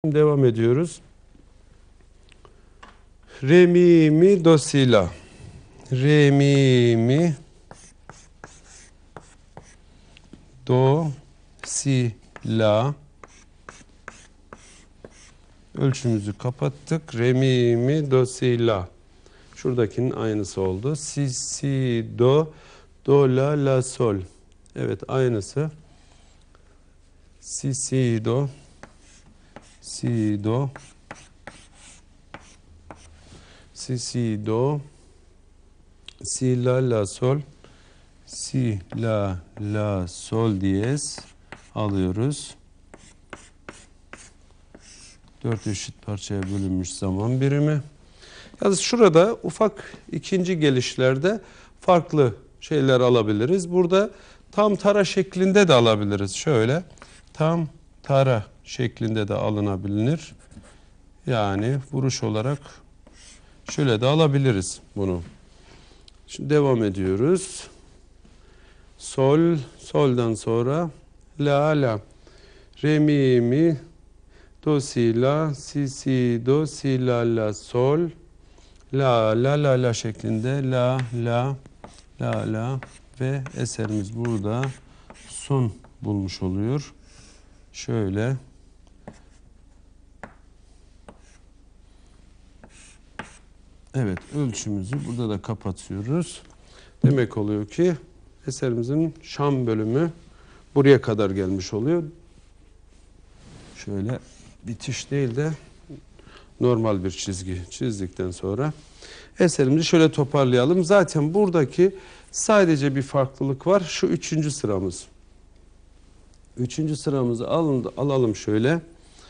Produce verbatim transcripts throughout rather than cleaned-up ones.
Devam ediyoruz. Re, mi, mi, do, si, la. Re, mi, mi, do, si, la. Ölçümüzü kapattık. Re, mi, mi, do, si, la. Şuradakinin aynısı oldu. Si, si, do, do, la, la, sol. Evet, aynısı. Si, si, do, si, do, si, si, do, si, la, la, sol, si, la, la, sol diyez alıyoruz. Dört eşit parçaya bölünmüş zaman birimi. Yalnız şurada ufak ikinci gelişlerde farklı şeyler alabiliriz. Burada tam tara şeklinde de alabiliriz. Şöyle tam tara şeklinde de alınabilir. Yani vuruş olarak şöyle de alabiliriz bunu. Şimdi devam ediyoruz. Sol, soldan sonra la, la. Re, mi, mi, do, si, la, si, si, do, si, la, la, sol. La, la, la, la şeklinde la, la, la, la ve eserimiz burada son bulmuş oluyor. Şöyle. Evet, ölçümüzü burada da kapatıyoruz. Demek oluyor ki eserimizin şam bölümü buraya kadar gelmiş oluyor. Şöyle bitiş değil de normal bir çizgi çizdikten sonra eserimizi şöyle toparlayalım. Zaten buradaki sadece bir farklılık var. Şu üçüncü sıramız. Üçüncü sıramızı alın, alalım şöyle.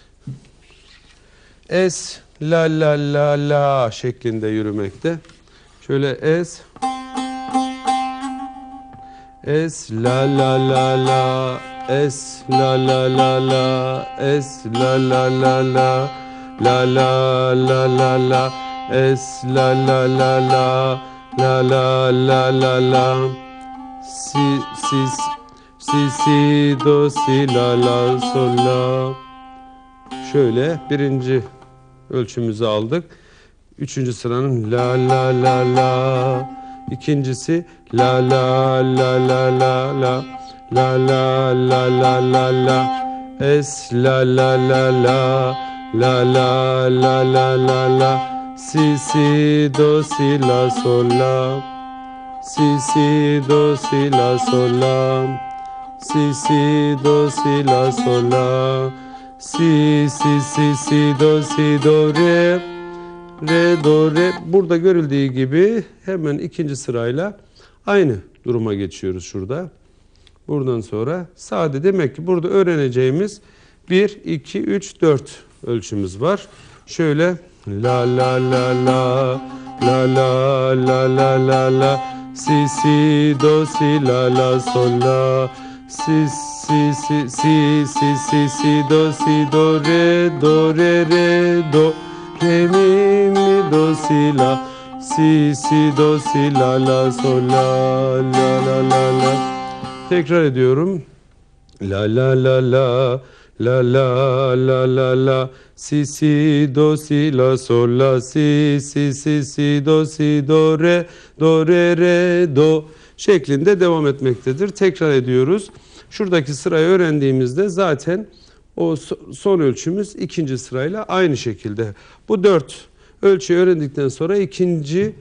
Es, la, la, la, la şeklinde yürümekte. Şöyle es. Es, la, la, la, la. Es, la, la, la, la. Es, la, la, la, la. La, la, la, la, la. Es, la, la, la, la. La, la, la, la, la. Si, si, si, si, do, si, la, la, sol, la. Şöyle birinci ölçümüzü aldık. Üçüncü sıranın la, la, la, la. İkincisi la, la, la, la, la, la. La, la, la, la, la, la. Es, la, la, la, la. La, la, la, la, la, la. Si, si, do, si, la, sol, la. Si, si, do, si, la, sol, la. Si, si, do, si, la, sol, la. Si, si, si, si, do, si, do, re. Re, do, re. Burada görüldüğü gibi hemen ikinci sırayla aynı duruma geçiyoruz şurada. Buradan sonra sade, demek ki burada öğreneceğimiz bir, iki, üç, dört ölçümüz var. Şöyle la, la, la, la. La, la, la, la, la, la. Si, si, do, si, la, la, sol, la. Si, si, si, si, si, si, si, do, si, do, re, do, re, re, do. Re, mi, mi, do, si, la. Si, si, do, si, la, la, sol, la, la, la, la, la. Tekrar ediyorum. La, la, la, la. La, la, la, la, la. Si, si, do, si, la, sol, la. Si, si, si, si, do, si, do, re, do, re, re, do şeklinde devam etmektedir. Tekrar ediyoruz. Şuradaki sırayı öğrendiğimizde zaten o son ölçümüz ikinci sırayla aynı şekilde. Bu dört ölçüyü öğrendikten sonra ikinci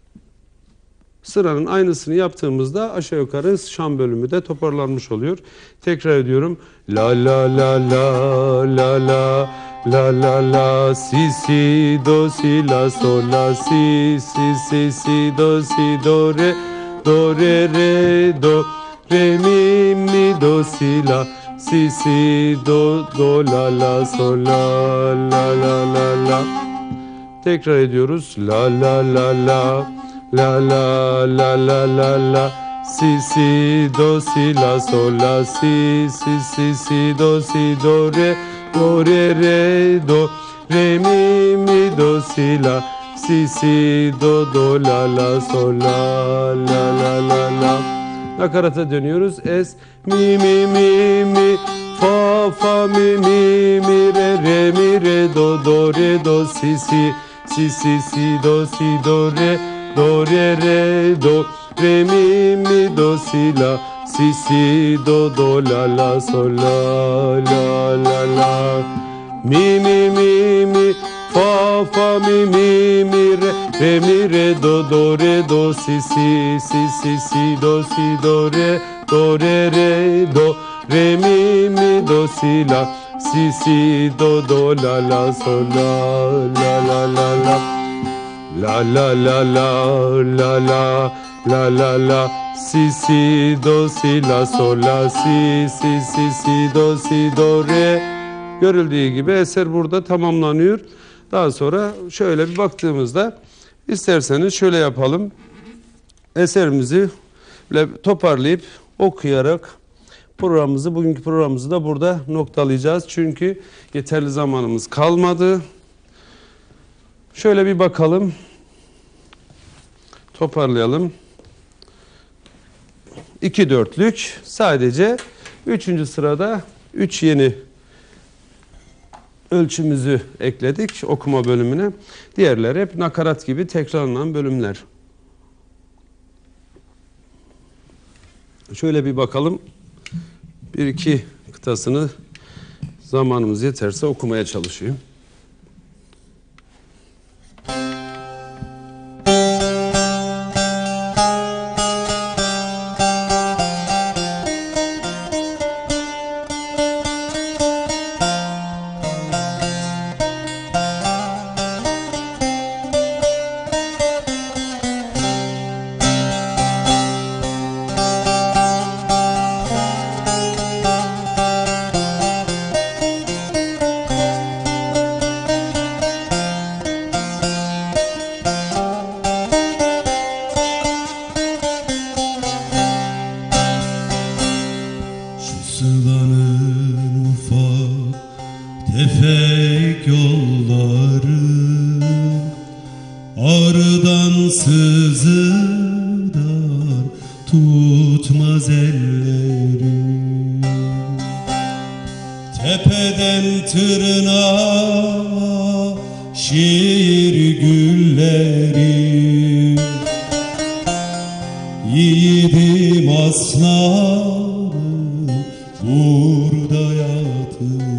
sıranın aynısını yaptığımızda aşağı yukarı şam bölümü de toparlanmış oluyor. Tekrar ediyorum. La, la, la, la, la, la, la, la, la. Si, si, do, si, la, sol, la. Si, si, si, si, do, si, do, re, do, re, re, do. Re, mi, mi, do, si, la. Si, si, do, do, la, la, sol, la, la, la, la, la. Tekrar ediyoruz. La, la, la, la. La, la, la, la, la, la. Si, si, do, si, la, sol, la. Si, si, si, si, do, si, do, re, do, re, re, do. Re, mi, mi, do, si, la. Si, si, do, do, la, la, sol, la, la, la, la, la. Nakarata dönüyoruz. Es, mi, mi, mi, mi, fa, fa mi mi mi re re mi re do do re do si si si si si do si do re do re re do re mi mi do si la si si do do la la sol la la la la mi mi mi mi fa fa mi mi mi re re mi re do do re do si si si si si do si do re do re re do re mi mi do si la si si do do la la sol la la la la la la la la la la la la la la si si do si la sol la si si si si do si do re. Görüldüğü gibi eser burada tamamlanıyor. Daha sonra şöyle bir baktığımızda isterseniz şöyle yapalım. Eserimizi toparlayıp okuyarak programımızı, bugünkü programımızı da burada noktalayacağız. Çünkü yeterli zamanımız kalmadı. Şöyle bir bakalım. Toparlayalım. İki dörtlük. Sadece üçüncü sırada üç yeni ölçümüzü ekledik okuma bölümüne. Diğerleri hep nakarat gibi tekrarlanan bölümler. Şöyle bir bakalım. Bir iki kıtasını zamanımız yeterse okumaya çalışayım. Tefek yolları ağrıdan sızıdan tutmaz ellerim. Tepeden tırnağa şiir gülleri, yiğidim aslanım burada yatıyor.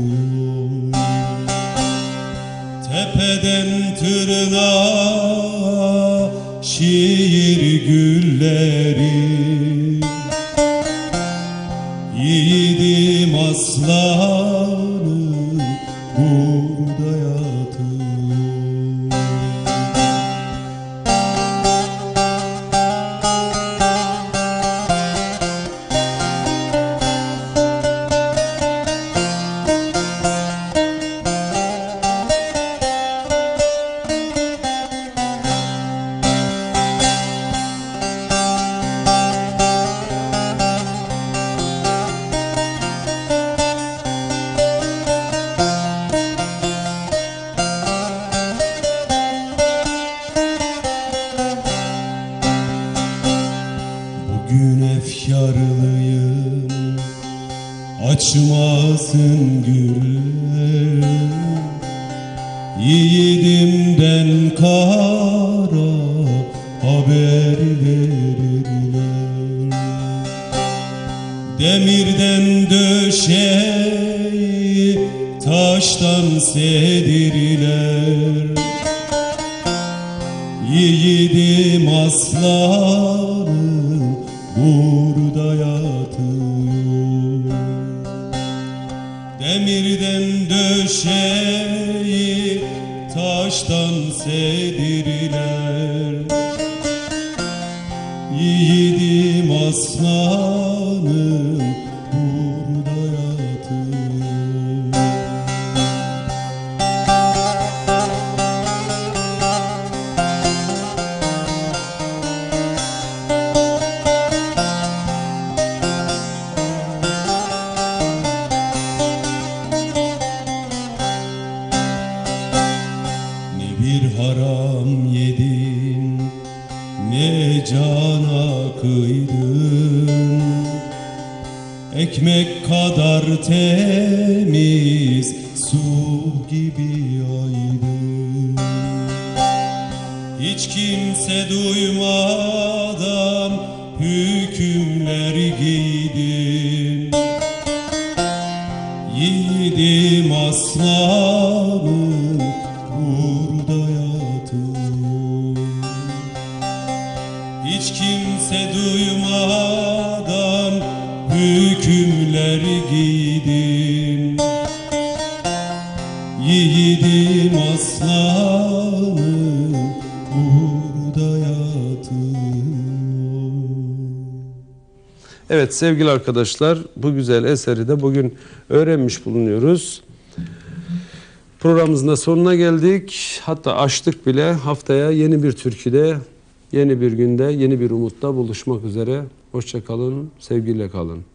Tepeden tırnağa şiir gülleri, yiğidim aslanım burada yatıyor. Bugün efkarlıyım, açmasın güller. Yiğidimden kara haber verirler. Demirden döşeyi taştan sedirler. Yiğidim aslanım burada yatıyor. Demirden döşeyi taştan sedirler. Yiğidim aslanım burada yatıyor. Bir haram yedin, ne cana kıydın, ekmek kadar temiz, su gibi aydın. Hiç kimse duymadan hükümler giydim. Yiğidim aslanım, burada yatıyor. Hiç kimse duymadan hükümler giydim. Yiğidim aslanım, burada yatıyor. Evet sevgili arkadaşlar, bu güzel eseri de bugün öğrenmiş bulunuyoruz. Programımızın da sonuna geldik. Hatta açtık bile. Haftaya yeni bir türküde, yeni bir günde, yeni bir umutta buluşmak üzere. Hoşça kalın, sevgiyle kalın.